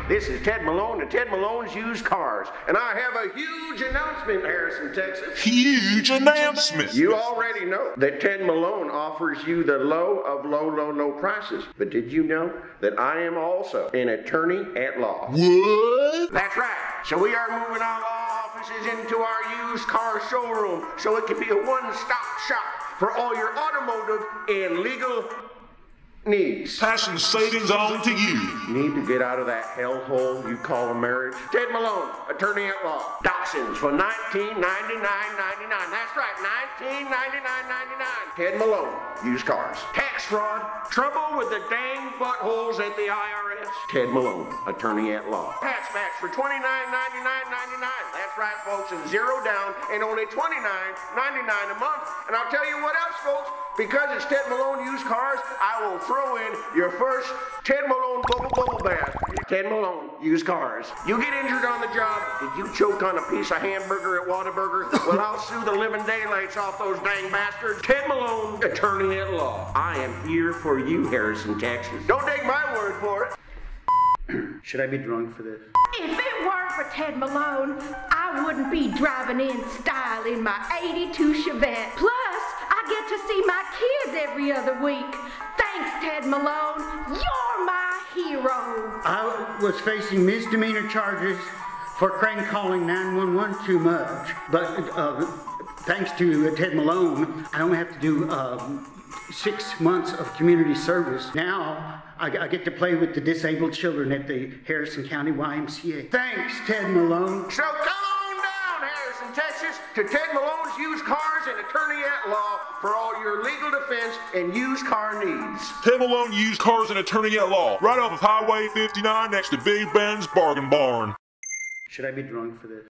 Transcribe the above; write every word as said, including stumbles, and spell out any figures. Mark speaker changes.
Speaker 1: This is Ted Malone and Ted Malone's Used Cars. And I have a huge announcement, Harrison, Texas.
Speaker 2: Huge announcement.
Speaker 1: You already know that Ted Malone offers you the low of low, low, low prices. But did you know that I am also an attorney at law?
Speaker 2: What?
Speaker 1: That's right. So we are moving our law offices into our used car showroom so it can be a one-stop shop for all your automotive and legal needs.
Speaker 2: Passing savings on to you.
Speaker 1: Need to get out of that hellhole you call a marriage? Ted Malone, attorney at law. Dachshunds for nineteen ninety-nine ninety-nine. That's right, nineteen ninety-nine ninety-nine. Ted Malone, used cars. Tax fraud, trouble with the dang buttholes at the I R S. Ted Malone, attorney at law. Hatchbacks for twenty-nine ninety-nine ninety-nine. That's right, folks, and zero down and only twenty-nine ninety-nine a month. And I'll tell you what else, folks. Because it's Ted Malone Used Cars, I will throw in your first Ted Malone Bubble Bubble Bath. Ted Malone Used Cars. You get injured on the job, did you choke on a piece of hamburger at Whataburger? Well, I'll sue the living daylights off those dang bastards. Ted Malone, attorney at law. I am here for you, Harrison, Texas. Don't take my word for it.
Speaker 3: Should I be drunk for this?
Speaker 4: If it weren't for Ted Malone, I wouldn't be driving in style in my eighty-two Chevette. Plus, I get to see my kids every other week. Thanks, Ted Malone. You're my hero.
Speaker 3: I was facing misdemeanor charges for crank calling nine one one too much. But uh, thanks to Ted Malone, I only have to do um, six months of community service. Now, I, I get to play with the disabled children at the Harrison County Y M C A. Thanks, Ted Malone.
Speaker 1: So come on down, Harrison, Texas, to Ted Malone's Used Cars and attorney at law for all your legal defense and used car needs.
Speaker 2: Ted Malone Used Cars and attorney at law. Right off of Highway fifty-nine next to Big Ben's Bargain Barn.
Speaker 3: Should I be drunk for this?